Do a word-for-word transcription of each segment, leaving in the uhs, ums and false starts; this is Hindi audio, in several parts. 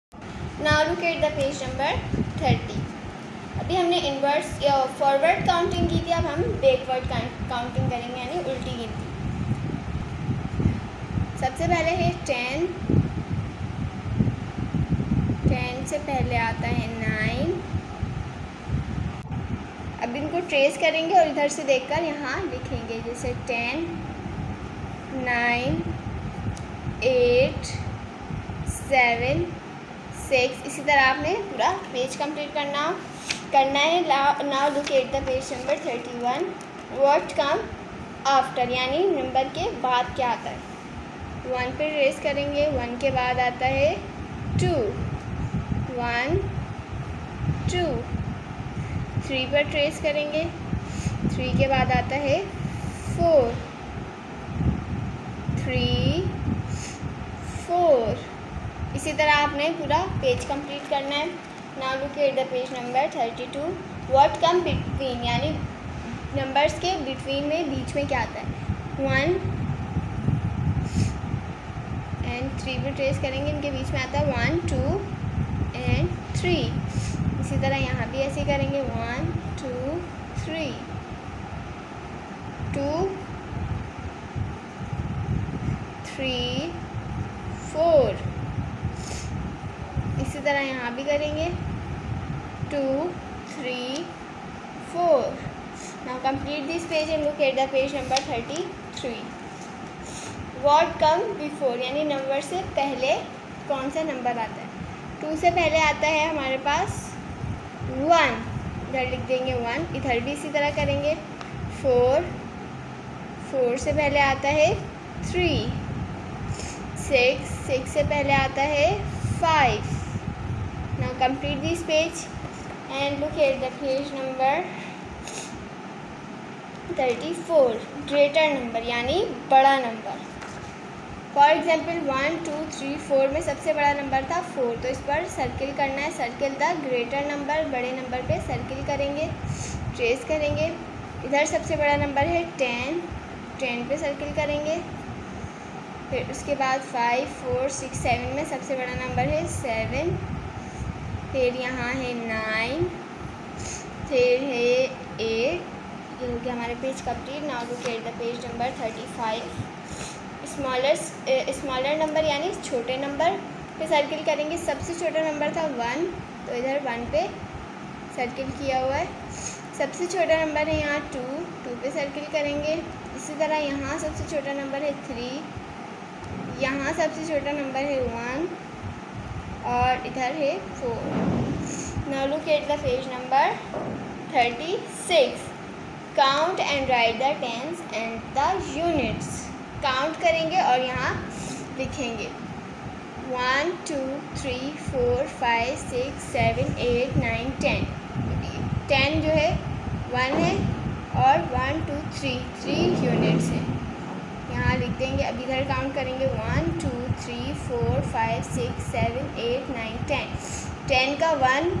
Now look at the page number thirty. अभी हमने इनवर्स या फॉरवर्ड काउंटिंग की थी, अब हम बैकवर्ड काउंटिंग करेंगे यानी उल्टी गिनती। सबसे पहले है टेन, टेन से पहले आता है नाइन। अब इनको ट्रेस करेंगे और इधर से देखकर यहाँ लिखेंगे, जैसे ten, nine, eight, seven, six. इसी तरह आपने पूरा पेज कंप्लीट करना करना है। Now look at the page number thirty one. What come after, यानी नंबर के बाद क्या आता है। वन पे ट्रेस करेंगे, वन के बाद आता है टू, वन, टू। थ्री पर ट्रेस करेंगे, थ्री के बाद आता है फोर, थ्री, फोर। इसी तरह आपने पूरा पेज कंप्लीट करना है। Now look at the page number thirty two. What come between, यानी नंबर्स के बिटवीन में बीच में क्या आता है। वन एंड थ्री पे ट्रेस करेंगे, इनके बीच में आता है वन, टू एंड थ्री। इसी तरह यहाँ भी ऐसे करेंगे, one, two, three, two, three, four. इसी तरह यहाँ भी करेंगे, two, three, four. Now complete this page and look at the page number thirty three. What come before, यानी नंबर से पहले कौन सा नंबर आता है। टू से पहले आता है हमारे पास वन, इधर लिख देंगे वन। इधर भी इसी तरह करेंगे। फोर, फोर से पहले आता है थ्री। सिक्स, सिक्स से पहले आता है five. Now complete this page and look at the page number thirty four. Greater number, यानी बड़ा number. For example one, two, three, four में सबसे बड़ा नंबर था फोर, तो इस पर सर्किल करना है। सर्किल द ग्रेटर नंबर, बड़े नंबर पे सर्किल करेंगे, ट्रेस करेंगे। इधर सबसे बड़ा नंबर है टेन, टेन पे सर्किल करेंगे। फिर उसके बाद फाइव, फोर, सिक्स, सेवन में सबसे बड़ा नंबर है सेवन। फिर यहाँ है नाइन, फिर है एट। ये हो गया हमारे page complete. Now look at the page number thirty five. Smaller smaller number, यानी छोटे नंबर पे सर्किल करेंगे। सबसे छोटा नंबर था वन, तो इधर वन पे सर्किल किया हुआ है। सबसे छोटा नंबर है यहाँ टू, टू पे सर्किल करेंगे। इसी तरह यहाँ सबसे छोटा नंबर है थ्री, यहाँ सबसे छोटा नंबर है वन और इधर है four. Now look at the page number thirty six. Count and write the tens and the units. Count करेंगे और यहाँ लिखेंगे one, two, three, four, five, six, seven, eight, nine, ten. Ten जो है वन है और one, two, three, three units है, यहाँ लिख देंगे। अब इधर काउंट करेंगे one, two, three, four, five, six, seven, eight, nine, ten. Ten का one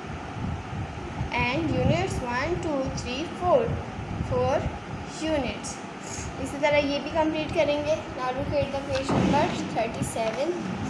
and units one, two, three, four, four units. इसी तरह ये भी कंप्लीट करेंगे। Now look at the page number thirty seven.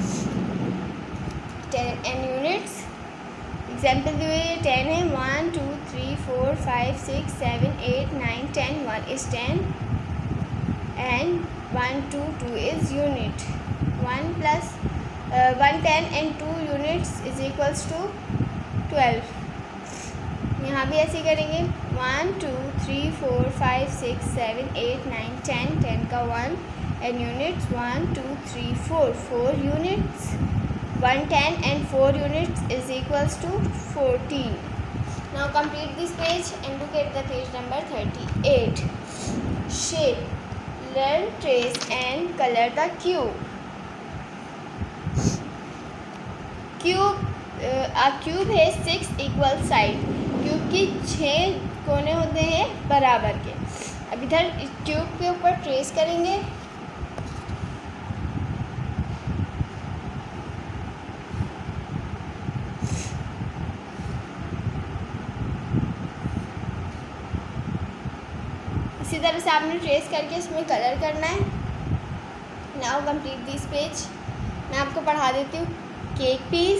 Ten and units example दिए हुए टेन है, one, two, three, four, five, six, seven, eight, nine, ten. One is ten and one, two, two is unit. One plus one ten and two units is equals to twelve. यहाँ भी ऐसे करेंगे one, two, three, four, five, six, seven, eight, nine, ten. Ten का one and units one, two, three, four, four units. One ten and four units is equals to fourteen. Now complete this page and look at the page number thirty eight. Shape, learn, trace and colour the cube. Cube आ क्यूब है सिक्स इक्वल साइड। क्यूब की छः कोने होते हैं बराबर के। अब इधर क्यूब के ऊपर ट्रेस करेंगे, इसी तरह से आपने ट्रेस करके इसमें कलर करना है। Now complete this page. मैं आपको पढ़ा देती हूँ। Cake piece,